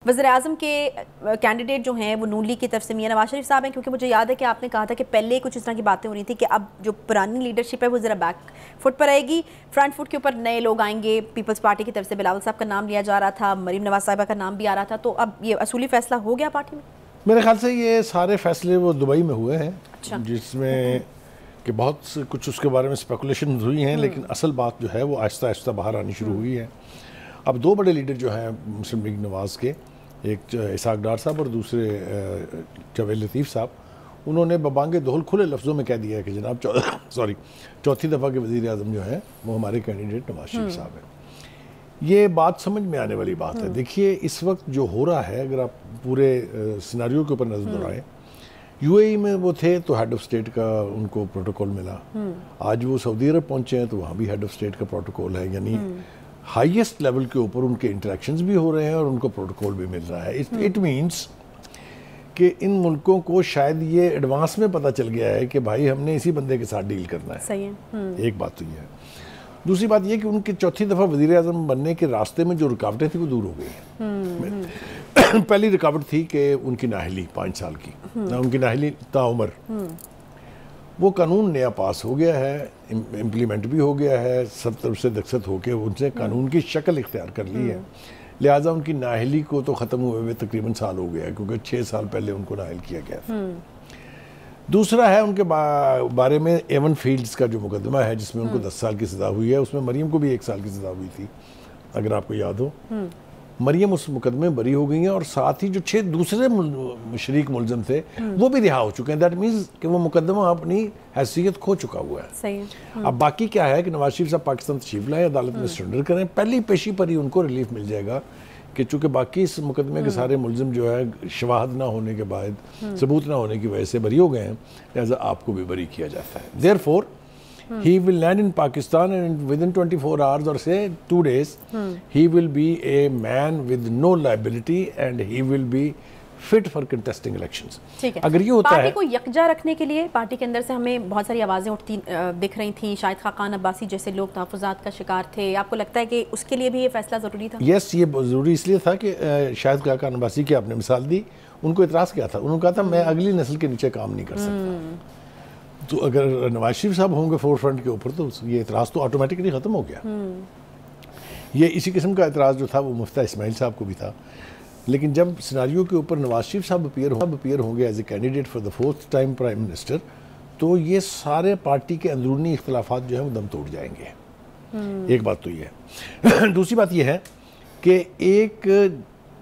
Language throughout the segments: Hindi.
वज़ीर-ए-आज़म के कैंडिडेट जो हैं वो नून लीग की तरफ से मियां नवाज शरीफ साहब हैं, क्योंकि मुझे याद है कि आपने कहा था कि पहले कुछ इस तरह की बातें हो रही थी कि अब जो पुरानी लीडरशिप है वो ज़रा बैक फुट पर आएगी, फ्रंट फुट के ऊपर नए लोग आएंगे। पीपल्स पार्टी की तरफ से बिलावल साहब का नाम लिया जा रहा था, मरीम नवाज साहिबा का नाम भी आ रहा था, तो अब ये असूली फैसला हो गया पार्टी में? मेरे ख्याल से ये सारे फैसले वो दुबई में हुए हैं। अच्छा। जिसमें कि बहुत कुछ उसके बारे में स्पेकुलेशन हुई हैं, लेकिन असल बात जो है वो आहिस्ता आहिस्ता बाहर आनी शुरू हुई है। अब दो बड़े लीडर जो हैं मुस्लिम लीग नवाज के, एक इसाक डार साहब और दूसरे जावेद लतीफ़ साहब, उन्होंने बबांगे दोहल खुले लफ्ज़ों में कह दिया है कि जनाब चौथी दफ़ा के वज़ीर-ए-आज़म जो हैं वो हमारे कैंडिडेट नवाज शरीफ साहब हैं। ये बात समझ में आने वाली बात है। देखिए इस वक्त जो हो रहा है, अगर आप पूरे सिनारियो के ऊपर नजर दौड़ाएं, यूएई में वो थे तो हेड ऑफ स्टेट का उनको प्रोटोकॉल मिला, आज वो सऊदी अरब पहुंचे हैं तो वहाँ भी हेड ऑफ स्टेट का प्रोटोकॉल है, यानी हाईएस्ट लेवल के ऊपर उनके इंटरेक्शंस भी हो रहे हैं और उनको प्रोटोकॉल भी मिल रहा है। इट मीन्स कि इन मुल्कों को शायद ये एडवांस में पता चल गया है कि भाई हमने इसी बंदे के साथ डील करना है। सही है। एक बात तो ये है। दूसरी बात ये कि उनके चौथी दफ़ा वज़ीर-ए-आज़म बनने के रास्ते में जो रुकावटें थी वो दूर हो गई हैं। पहली रुकावट थी कि उनकी नाअहली 5 साल की, उनकी नाअहली ताउमर, वो कानून नया पास हो गया है, इम्प्लीमेंट भी हो गया है, सब तरफ से दस्तखत होकर उनसे कानून की शक्ल इख्तियार कर ली है। लिहाजा उनकी नाअहली को तो ख़त्म हुए हुए तकरीबन साल हो गया है, क्योंकि 6 साल पहले उनको नाअहल किया गया था। दूसरा है उनके बारे में एवन फील्ड्स का जो मुकदमा है जिसमें उनको 10 साल की सज़ा हुई है, उसमें मरियम को भी 1 साल की सज़ा हुई थी, अगर आपको याद हो। मरियम उस मुकदमे में बरी हो गई हैं और साथ ही जो 6 दूसरे शरीक मुलज़म थे वो भी रिहा हो चुके हैं। दैट मीन्स कि वो मुकदमा अपनी हैसियत खो चुका हुआ है। सही है। अब बाकी क्या है कि नवाज शरीफ साहब पाकिस्तान तशरीफ लाएं, अदालत में सरेंडर करें, पहली पेशी पर ही उनको रिलीफ मिल जाएगा कि चूँकि बाकी इस मुकदमे के सारे मुलज़िम जो है शवाहद ना होने के बाद, सबूत ना होने की वजह से बरी हो गए हैं, लिहाजा आपको भी बरी किया जाता है। Therefore he will land in Pakistan and within 24 hours or say 2 days he will be a man with no liability and he will be fit for contesting elections। ठीक है। अगर ये होता पार्टी है को यकजा रखने के लिए पार्टी के अंदर से हमें बहुत सारी आवाज़ें उठती दिख रही थी, शायद खाकान अब्बासी जैसे लोग तहफ़्फ़ुज़ात का शिकार थे, आपको लगता है कि उसके लिए भी ये फैसला ज़रूरी था? यस, ये ज़रूरी इसलिए था कि शायद खाकान अब्बासी की आपने मिसाल दी, उनको इतराज़ किया था, उन्होंने कहा था मैं अगली नस्ल के नीचे काम नहीं कर सकता। तो अगर नवाज शरीफ साहब होंगे फोर फ्रंट के ऊपर तो ये इतराज़ तो ऑटोमेटिकली ख़त्म हो गया। ये इसी किस्म का इतराज़ जो था वो मुफ्ता इस्माइल साहब को भी था, लेकिन जब सिनारियो के ऊपर नवाज शरीफ साहब अपीयर होंगे as a candidate for the 4th time prime minister, तो ये सारे पार्टी के अंदरूनी इख्तलाफात जो हैं वो दम तोड़ जाएंगे। एक बात तो ये है। दूसरी बात ये है कि एक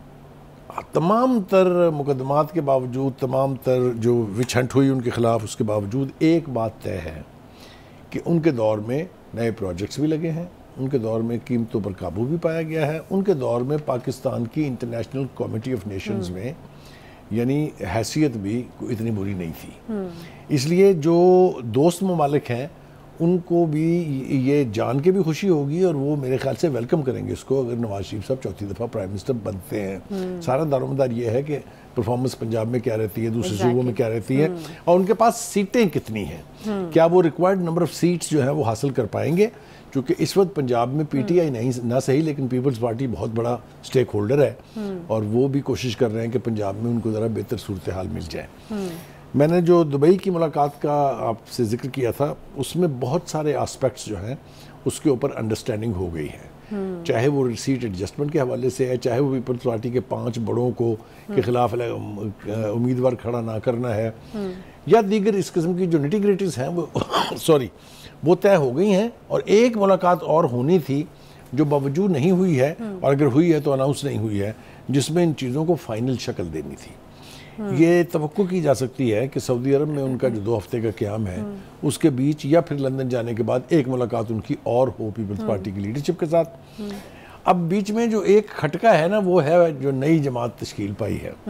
तमाम तर मुकदमात के बावजूद, तमाम तर जो विच हंट हुई उनके ख़िलाफ़, उसके बावजूद एक बात तय है कि उनके दौर में नए प्रोजेक्ट्स भी लगे हैं, उनके दौर में कीमतों पर काबू भी पाया गया है, उनके दौर में पाकिस्तान की इंटरनेशनल कमेटी ऑफ नेशंस में यानी हैसियत भी इतनी बुरी नहीं थी। इसलिए जो दोस्त ममालिक हैं उनको भी ये जान के भी खुशी होगी और वो मेरे ख्याल से वेलकम करेंगे इसको अगर नवाज शरीफ साहब चौथी दफ़ा प्राइम मिनिस्टर बनते हैं। सारा दारोमदार ये है कि परफॉर्मेंस पंजाब में क्या रहती है, दूसरे सूबों में क्या रहती है और उनके पास सीटें कितनी हैं, क्या वो रिक्वायर्ड नंबर ऑफ सीट्स जो है वो हासिल कर पाएंगे। क्योंकि इस वक्त पंजाब में पीटीआई नहीं ना सही लेकिन पीपल्स पार्टी बहुत बड़ा स्टेक होल्डर है और वो भी कोशिश कर रहे हैं कि पंजाब में उनको ज़रा बेहतर सूरत हाल मिल जाए। मैंने जो दुबई की मुलाकात का आपसे जिक्र किया था उसमें बहुत सारे एस्पेक्ट्स जो हैं उसके ऊपर अंडरस्टैंडिंग हो गई है, चाहे वो सीट एडजस्टमेंट के हवाले से है, चाहे वो पीपल्स पार्टी के 5 बड़ों को के खिलाफ उम्मीदवार खड़ा ना करना है या दीगर इस किस्म की जो निटी-ग्रिटीज़ हैं वो वो तय हो गई हैं। और एक मुलाकात और होनी थी जो बावजूद नहीं हुई है और अगर हुई है तो अनाउंस नहीं हुई है, जिसमें इन चीज़ों को फाइनल शक्ल देनी थी। ये तवक्को की जा सकती है कि सऊदी अरब में उनका जो 2 हफ्ते का क़याम है उसके बीच या फिर लंदन जाने के बाद एक मुलाकात उनकी और हो पीपल्स पार्टी की लीडरशिप के साथ। अब बीच में जो एक खटका है ना वो है जो नई जमात तश्कील पाई है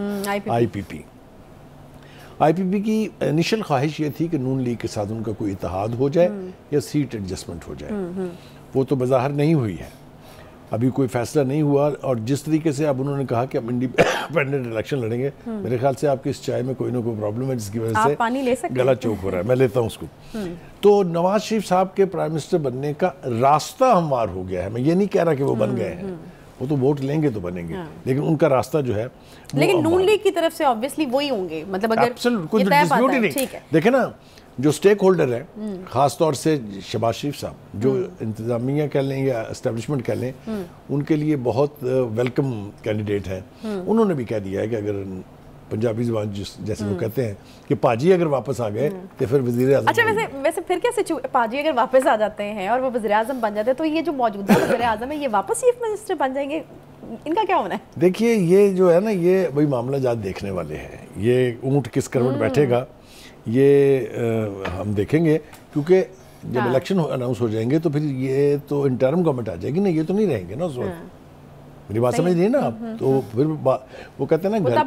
आईपीपी की इनिशियल ख्वाहिश ये थी कि नून लीग के साथ उनका कोई इत्तेहाद हो जाए या सीट एडजस्टमेंट हो जाए। वो तो बज़ाहिर नहीं हुई है, अभी कोई फैसला नहीं हुआ और जिस तरीके से अब उन्होंने कहा कि हम इंडिपेंडेंट इलेक्शन लड़ेंगे, मेरे ख्याल से आपकी इस चाय में कोई ना कोई प्रॉब्लम है जिसकी वजह से गला चौक हो रहा है, मैं लेता हूँ उसको। तो नवाज शरीफ साहब के प्राइम मिनिस्टर बनने का रास्ता हमवार हो गया है। मैं ये नहीं कह रहा कि वो बन गए हैं, वो तो वोट लेंगे तो बनेंगे, लेकिन उनका रास्ता जो है, लेकिन नून लीग की तरफ से ऑब्वियसली वही होंगे, मतलब अगर कोई डिस्प्यूट ही नहीं। देखे ना, जो स्टेक होल्डर है, खास तौर से शहबाज शरीफ साहब, जो इंतजामिया कह लें या एस्टेब्लिशमेंट कह लें, उनके लिए बहुत वेलकम कैंडिडेट है। उन्होंने भी कह दिया है कि अगर पंजाबी ज़बान जैसे वो कहते हैं कि पाजी अगर वापस आ गए तो फिर वज़ीर आज़म। अच्छा, वैसे फिर क्या पाजी अगर वापस आ जाते हैं और वो वज़ीर आज़म बन जाते हैं, तो ये जो मौजूदा वज़ीर आज़म है ये वापस चीफ मिनिस्टर बन जाएंगे, इनका क्या होना है? देखिए, ये जो है ना, ये वही मामला जात देखने वाले हैं। ये ऊँट किस करवट बैठेगा, ये हम देखेंगे, क्योंकि जब इलेक्शन अनाउंस हो जाएंगे तो फिर ये तो इंटर्म गवर्नमेंट आ जाएगी ना, ये तो नहीं रहेंगे ना उस वक्त। मेरी बात समझ रही है ना आप? तो फिर वो कहते हैं ना,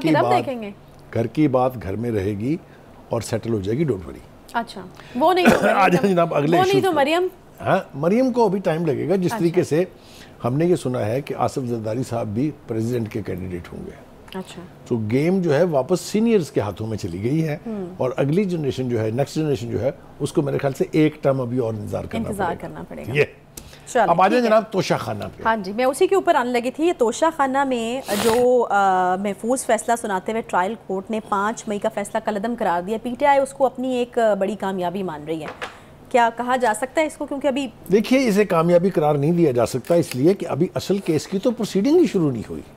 घर की बात घर में रहेगी और सेटल हो जाएगी, डोंट वरी। अच्छा, वो नहीं तो आज जनाब अगले वो नहीं तो मरियम। हाँ, मरियम को अभी टाइम लगेगा। जिस तरीके से हमने ये सुना है कि आसिफ जरदारी साहब भी प्रेसिडेंट के कैंडिडेट होंगे। अच्छा, तो गेम जो है वापस सीनियर्स के हाथों में चली गई है, और अगली जनरेशन जो है, नेक्स्ट जनरेशन जो है, उसको मेरे ख्याल से एक टर्म अभी और इंतजार करना पड़ेगा। ये अब आ जाए जनाब तोशा खाना पे। हाँ जी, मैं उसी के ऊपर आने लगी थी। ये तोशा खाना में जो महफूज फैसला सुनाते हुए ट्रायल कोर्ट ने 5 मई का फैसला कलअदम करार दिया। पीटीआई उसको अपनी एक बड़ी कामयाबी मान रही है। क्या कहा जा सकता है इसको? क्योंकि अभी देखिए, इसे कामयाबी करार नहीं दिया जा सकता, इसलिए कि अभी असल केस की तो प्रोसीडिंग ही शुरू नहीं हुई।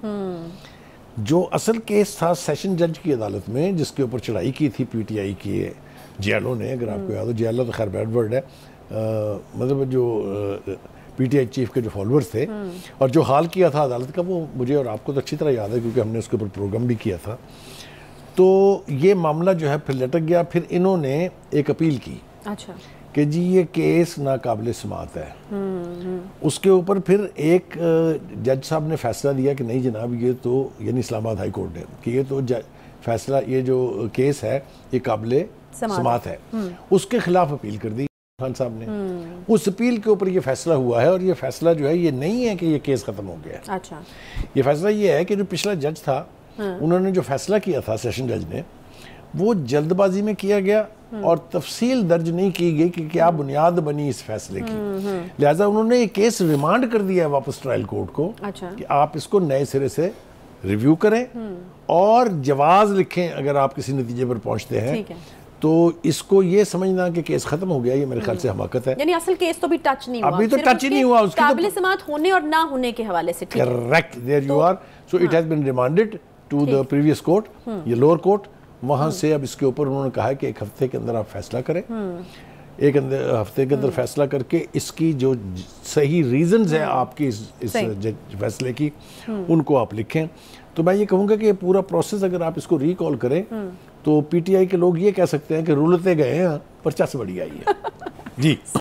जो असल केस था सेशन जज की अदालत में, जिसके ऊपर चढ़ाई की थी पीटीआई की जेएलओ ने, अगर आपको याद हो, जेएलओ तो खैर बैड वर्ड है, मतलब जो पीटीआई चीफ के जो फॉलोअर्स थे, और जो हाल किया था अदालत का, वो मुझे और आपको तो अच्छी तरह याद है, क्योंकि हमने उसके ऊपर प्रोग्राम भी किया था। तो ये मामला जो है फिर लटक गया। फिर इन्होंने एक अपील की, अच्छा, कि जी ये केस नाकाबिल समाअत है। उसके ऊपर फिर एक जज साहब ने फैसला दिया कि नहीं जनाब, ये तो, यानी इस्लामाबाद हाई कोर्ट ने, कि ये तो फैसला, ये जो केस है ये काबिल समाअत है। उसके खिलाफ अपील कर दी खान साहब ने। उस अपील के ऊपर ये फैसला हुआ है, और ये फैसला जो है ये नहीं है कि ये केस खत्म हो गया। अच्छा, ये फैसला ये है कि जो पिछला जज था, उन्होंने जो फैसला किया था सेशन जज ने, वो जल्दबाजी में किया गया और तफसील दर्ज नहीं की गई कि क्या बुनियाद बनी इस फैसले की। लिहाजा उन्होंने ये केस रिमांड कर दिया है वापस ट्रायल कोर्ट को। अच्छा, कि आप इसको नए सिरे से रिव्यू करें और जवाज लिखें अगर आप किसी नतीजे पर पहुंचते हैं। तो इसको ये समझना कि केस खत्म हो गया, ये मेरे ख्याल से हमाकत है। यानी असल केस तो भी टच नहीं हुआ, अभी तो टच ही नहीं हुआ, उसकी काबिल समाअत होने और ना होने के हवाले से। Correct, there you are. So it has been remanded to the previous court, ये लोअर कोर्ट। वहां से अब इसके ऊपर उन्होंने कहा है कि एक हफ्ते के अंदर आप फैसला करें। एक हफ्ते के अंदर फैसला करके इसकी जो सही रीजंस हैं आपकी इस फैसले की, उनको आप लिखें। तो मैं ये कहूँगा कि ये पूरा प्रोसेस अगर आप इसको रिकॉल करें तो पीटीआई के लोग ये कह सकते हैं कि रुलते गए हैं पर चस बड़ी आई है। जी।